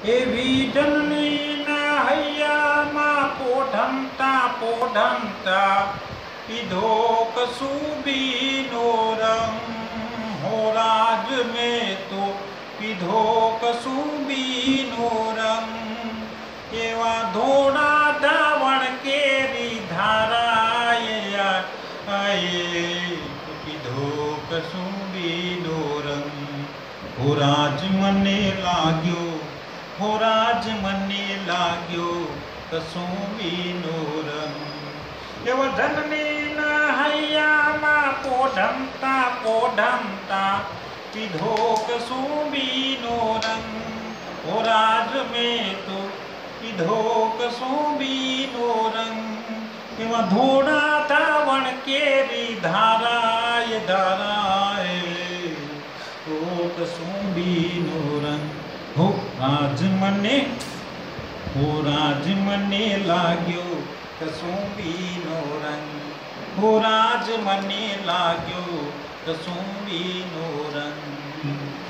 એવી જનનીના હૈયામાં પોઢમતા પીધો કસુંબીનો રંગ હો રાજ મેં તો પીધો કસુંબીનો રંગ એવા ધોળા ધાવણ કેરી ધારાય પીધો કસુંબીનો રંગ હો રાજ મને લાગ્યો હો રાજ મને લાગ્યો કસુંબીનો રંગ એવો જનનીના હૈયામાં પોઢમતા પીધો કસુંબીનો રંગ હો રાજ મેં તો પીધો કસુંબીનો રંગ એવા ધોળા ધાવણ કેરી ધારાય હો કસુંબીનો રંગ હો રાજ મને લાગ્યો કસુંબીનો રંગ હો રાજ મને લાગ્યો કસુંબીનો રંગ